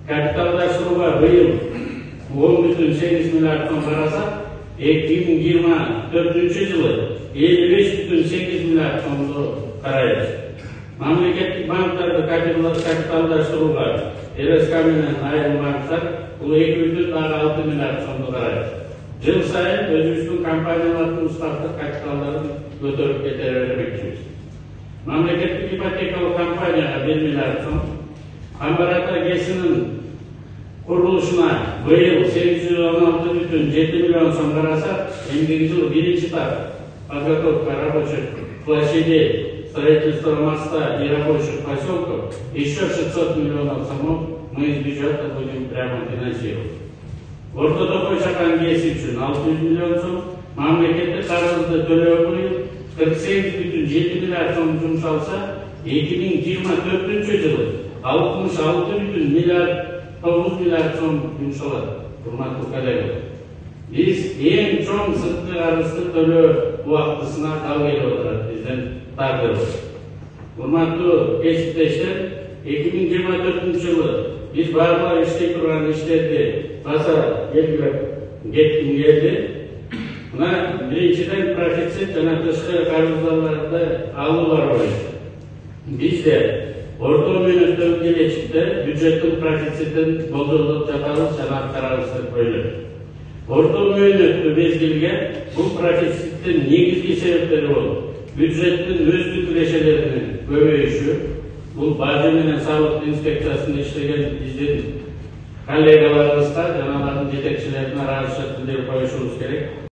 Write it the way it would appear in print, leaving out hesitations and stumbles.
Капиталдаштырууга быйыл 10,8 миллиард сом караса, 2024 жылы 55,8 миллиард сомду карайбыз. Мамлекеттик банктарды капиталдаштырууга РСК менен айрым банктар бул 2,6 миллиард сомду карайбыз. Жыл сайын өзүбүздүн компаниялардын устаттык капиталдарын көтөрүп кете бермекчибиз. Мамлекеттик ипотекалык компанияга 1 миллиард сом, Амбарата ГЭСинин курулушуна быйыл 816,7 миллион сом караса, эмгеги жылы биринчи этап подготовка рабочих площадей, строительство моста и рабочих поселков, еще 600 миллионов сомов мы из бюджета будем прямо финансировать. Ортодокой Чакан ГЭСи үчүн 600 миллион сом, мамлекеттик карызды төлөө быйыл 48,7 миллиард сом жумшалса, 2024 жылы 66,9 миллиард сом жумшалат. Урматтуу коллегалар, биз эң чоң сырткы карызды төлөө убактысына тал келип отурат, бизден тагдыр. Урматтуу кесиптештер, 2024 жылы биз барлар иштей турган иштерди таза белгилеп кетким келди. Мына биринчиден профицит жана тышкы карыздарды алуулар боюнча бизде орто мөөнөттөгү келечекте бюджеттин профицитин болжолдоп жатабыз жана аткарабыз деп ойлойм. Орто мөөнөттүү мезгилге бул профициттин негизги себептери болуп, бюджеттин өзгө кирешелеринин көбөйүшү, бул бажы менен салык инспекциясында иштеген биздин коллегаларыбызга жана алардын жетекчилерине араша билдирип коюшубуз керек.